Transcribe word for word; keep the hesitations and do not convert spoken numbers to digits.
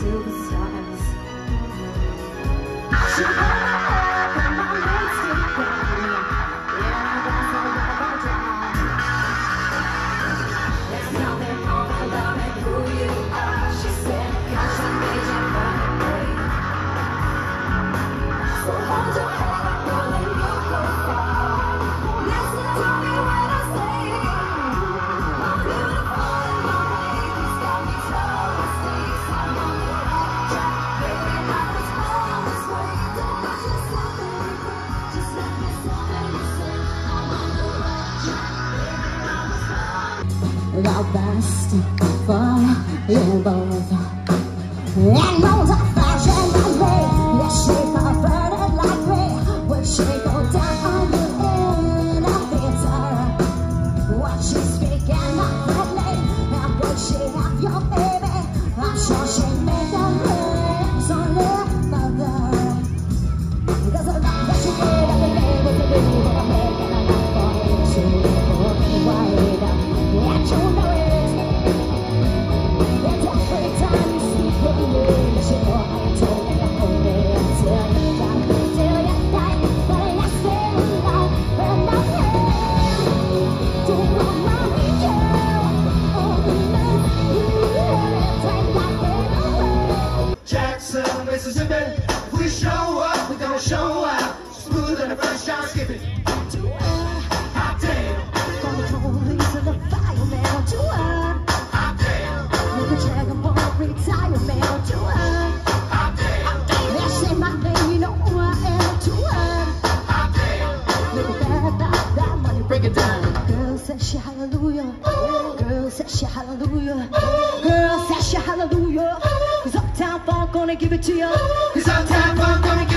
superstars. She had all my mates together. Yeah, that's all about that. There's nothing more than loving who you are, she said, 'cause I made you for me. So hold your head up, girl, and you go far. Listen to me when I say I'm beautiful and my ladies got me so mistakes. I'm on the right track, baby, I was born this way. Don't let yourself be regret, just let me say you say I'm on the right track, baby, I was born. The best for you both. And roll the fashion like me. Yes, she perverted like me. When she go down on you in a theater, what she speaking of friendly, and would she have your baby? I'm sure she made the rings on your mother. Because the love that she gave every day was the baby that I'm making a love for you. She for me wide, and you know it. It's every time you speak with me, she know how you tell me I'm only until you die, till you die. But I stay alive and I'm here to remind you of the love you had and take that away. Jackson, Mississippi, we show up, we gon' show out. Smooth than the first shot skipping. To her, Hot damn, from the police to the fireman, to her, hot damn, you can check up on the retirement, to her. hot damn, They say my name, you know who I am, to her. hot damn. Look at that, that, that money. Break it down. Girl says she hallelujah. Girl says she hallelujah. Girl says she hallelujah. 'Cause Uptown Funk gonna give it to you. 'Cause I'm time for gonna